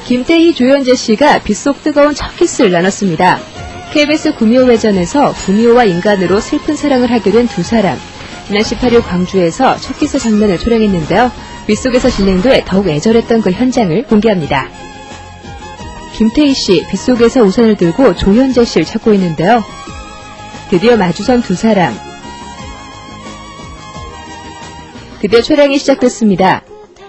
김태희, 조현재 씨가 빗속 뜨거운 첫 키스를 나눴습니다. KBS 구미호회전에서 구미호와 인간으로 슬픈 사랑을 하게 된 두 사람. 지난 18일 광주에서 첫 키스 장면을 촬영했는데요. 빗속에서 진행돼 더욱 애절했던 그 현장을 공개합니다. 김태희 씨 빗속에서 우산을 들고 조현재 씨를 찾고 있는데요. 드디어 마주선 두 사람. 드디어 촬영이 시작됐습니다.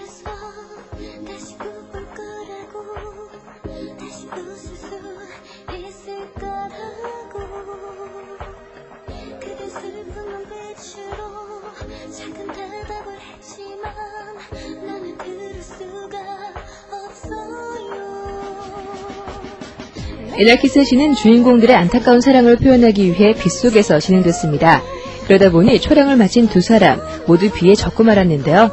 이날 키스신은 주인공들의 안타까운 사랑을 표현하기 위해 빗속에서 진행됐습니다. 그러다 보니 촬영을 마친 두 사람 모두 비에 젖고 말았는데요.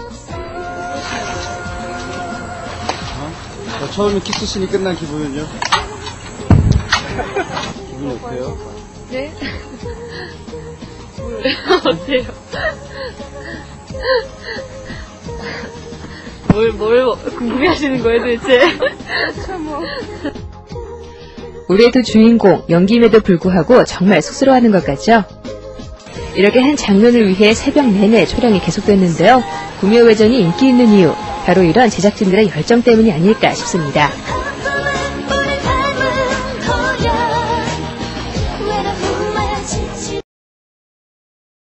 처음에 키스신이 끝난 기분은요? 기분이 어때요? 네? 어때요? 뭘 궁금해하시는 거예요 도대체? 우리의 두 주인공 연기임에도 불구하고 정말 쑥스러워하는 것 같죠? 이렇게 한 장면을 위해 새벽 내내 촬영이 계속됐는데요. 구미호회전이 인기 있는 이유 바로 이런 제작진들의 열정 때문이 아닐까 싶습니다.